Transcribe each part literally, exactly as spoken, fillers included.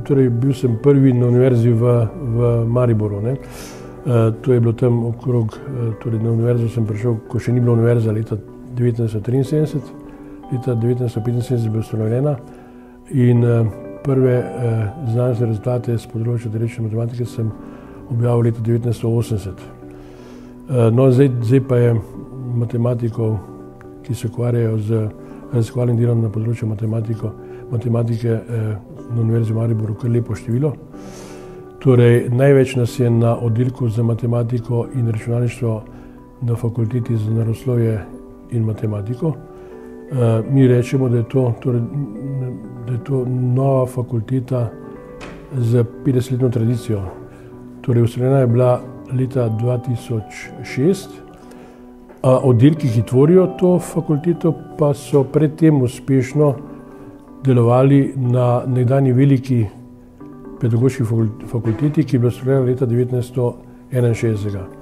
torej bil sem prvi na univerzi v, v Mariboru. Ne. To je bilo tam okrog, torej na univerzo sem prišel, ko še ni bila univerza, leta devetnajststo triinsedemdeset, leta devetnajststo petinsedemdeset je bila ustanovljena in prve znanstvene rezultate z področja teoretične matematike sem objavil leta devetnajststo osemdeset. No, zdaj, zdaj pa je matematikov, ki se ukvarjajo z raziskovalnim delom na področju matematike na Univerzi v Mariboru kar lepo število. Torej, največ nas je na oddelku za matematiko in računalništvo na fakulteti za naravoslovje in matematiko. Mi rečemo, da je to, torej, da je to nova fakulteta z petdesetletno tradicijo. Torej, ustanovljena je bila leta dva tisoč šest. Oddelki, ki tvorijo to fakulteto, pa so predtem uspešno delovali na nekdanji veliki pedagoški fakulteti, ki je bila ustanovljena leta devetnajststo enainšestdeset.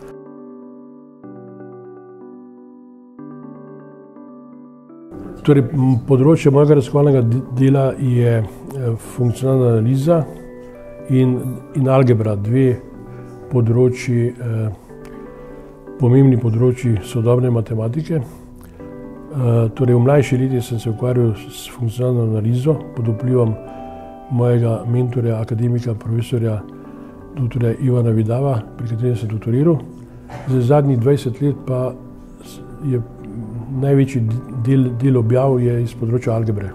Torej, področje mojega raziskovalnega dela je funkcionalna analiza in, in algebra, dve področji, eh, pomembni področji sodobne matematike. Eh, torej, v mlajši leti sem se ukvarjal s funkcionalno analizo pod vplivom mojega mentorja, akademika, profesorja doktorja Ivana Vidava, pri katerem sem doktoriral. Za zadnjih dvajset let pa je največji del, del objav je iz področja algebre.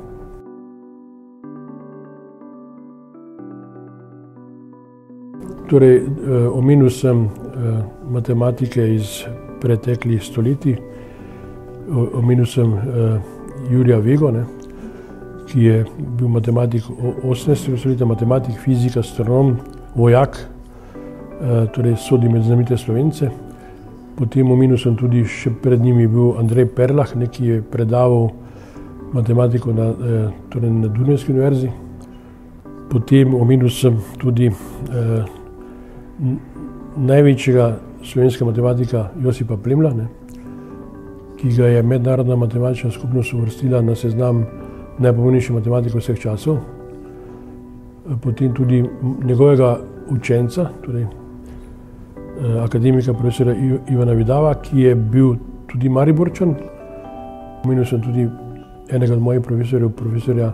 Torej, omenil sem matematike iz preteklih stoletij, omenil sem Jurija Vego, ne, ki je bil matematik osemnajstega stoletja, matematik, fizik, astronom, vojak, torej sodi med znamenite Slovence. Potem omenil sem tudi, še pred njim je bil Andrej Perlah, ne, ki je predaval matematiko na, torej na Dunajski univerzi. Potem omenil sem tudi eh, največjega slovenskega matematika Josipa Plemlja, ne, ki ga je mednarodna matematična skupnost uvrstila na seznam najpomembnejših matematikov vseh časov. Potem tudi njegovega učenca, torej akademika profesora Ivana Vidava, ki je bil tudi Mariborčan. Omenil sem tudi enega od mojih profesorjev, profesorja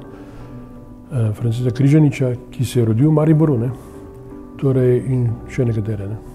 Franceta Križaniča, ki se je rodil v Mariboru, ne, torej in še nekatere. Ne.